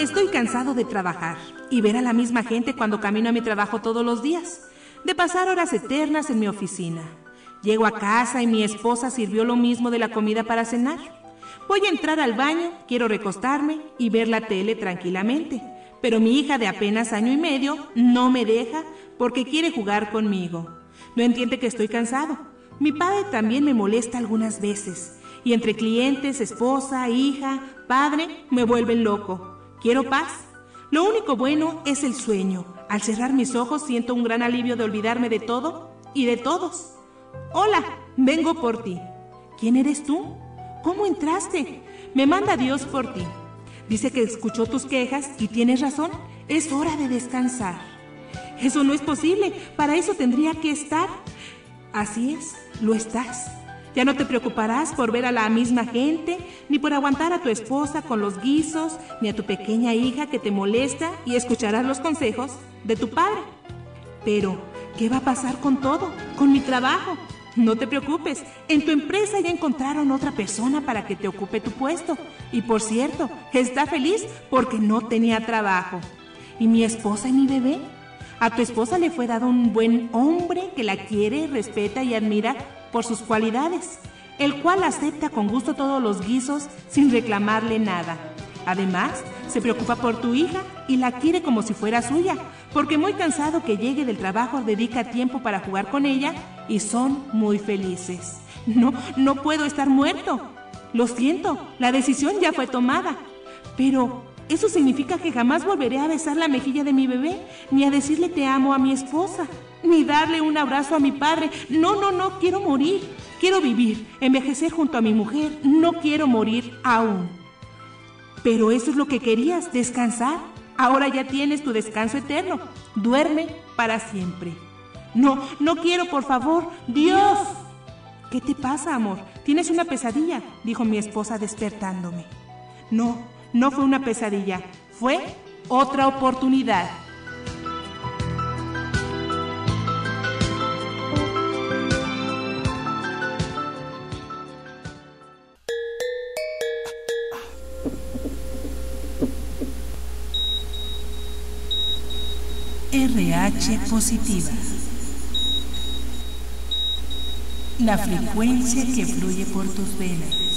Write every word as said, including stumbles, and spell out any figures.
Estoy cansado de trabajar y ver a la misma gente cuando camino a mi trabajo todos los días, de pasar horas eternas en mi oficina. Llego a casa y mi esposa sirvió lo mismo de la comida para cenar. Voy a entrar al baño, quiero recostarme y ver la tele tranquilamente, pero mi hija de apenas año y medio no me deja porque quiere jugar conmigo. No entiende que estoy cansado. Mi padre también me molesta algunas veces, y entre clientes, esposa, hija, padre, me vuelven loco. Quiero paz. Lo único bueno es el sueño. Al cerrar mis ojos siento un gran alivio de olvidarme de todo y de todos. Hola, vengo por ti. ¿Quién eres tú? ¿Cómo entraste? Me manda Dios por ti. Dice que escuchó tus quejas y tienes razón. Es hora de descansar. Eso no es posible. Para eso tendría que estar. Así es, lo estás. Ya no te preocuparás por ver a la misma gente, ni por aguantar a tu esposa con los guisos, ni a tu pequeña hija que te molesta, y escucharás los consejos de tu padre. Pero, ¿qué va a pasar con todo? Con mi trabajo. No te preocupes, en tu empresa ya encontraron otra persona para que te ocupe tu puesto. Y por cierto, está feliz porque no tenía trabajo. ¿Y mi esposa y mi bebé? A tu esposa le fue dado un buen hombre que la quiere, respeta y admira por sus cualidades, el cual acepta con gusto todos los guisos sin reclamarle nada. Además, se preocupa por tu hija y la quiere como si fuera suya, porque muy cansado que llegue del trabajo dedica tiempo para jugar con ella y son muy felices. No, no puedo estar muerto. Lo siento, la decisión ya fue tomada. Pero eso significa que jamás volveré a besar la mejilla de mi bebé, ni a decirle te amo a mi esposa, ni darle un abrazo a mi padre. No, no, no, quiero morir. Quiero vivir, envejecer junto a mi mujer. No quiero morir aún. Pero eso es lo que querías, descansar. Ahora ya tienes tu descanso eterno. Duerme para siempre. No, no quiero, por favor. ¡Dios! ¿Qué te pasa, amor? ¿Tienes una pesadilla?, dijo mi esposa despertándome. No, no fue una pesadilla. Fue otra oportunidad. R H positiva. La frecuencia que fluye por tus venas.